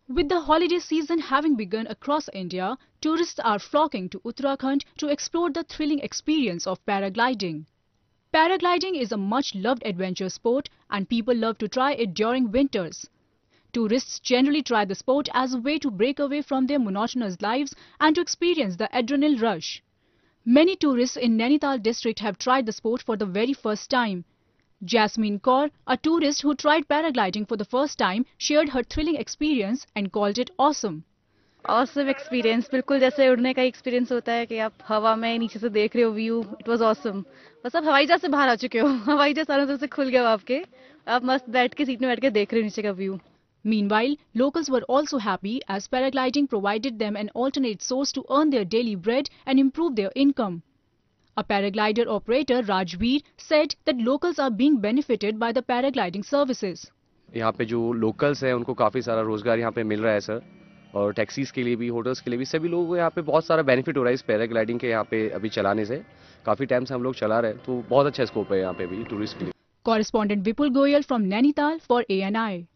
With the holiday season having begun across India, tourists are flocking to Uttarakhand to explore the thrilling experience of paragliding. Paragliding is a much-loved adventure sport and people love to try it during winters. Tourists generally try the sport as a way to break away from their monotonous lives and to experience the adrenaline rush. Many tourists in Nainital district have tried the sport for the very first time. Jasmine Kaur, a tourist who tried paragliding for the first time, shared her thrilling experience and called it awesome. Awesome experience, बिल्कुल जैसे उड़ने का experience होता है कि आप हवा में नीचे से देख रहे हो व्यू. It was awesome. बस आप हवाई जहाज से बाहर आ चुके हो. हवाई जहाज चारों तरफ से खुल गया आपके. आप मस्त बैठ के सीट में बैठ के देख रहे हो नीचे का view. Meanwhile, locals were also happy as paragliding provided them an alternate source to earn their daily bread and improve their income. A paraglider operator, Rajveer, said that locals are being benefited by the paragliding services. यहाँ पे जो locals हैं उनको काफ़ी सारा रोजगार यहाँ पे मिल रहा है सर और टैक्सीज के लिए भी होटल्स के लिए भी सभी लोगों को यहाँ पे बहुत सारा बेनिफिट हो रहा है इस पैराग्लाइडिंग के यहाँ पे अभी चलाने से काफ़ी टाइम से हम लोग चला रहे हैं तो बहुत अच्छा स्कोप है यहाँ पे भी टूरिस्ट के लिए. Correspondent Vipul Goyal from Nainital for ANI.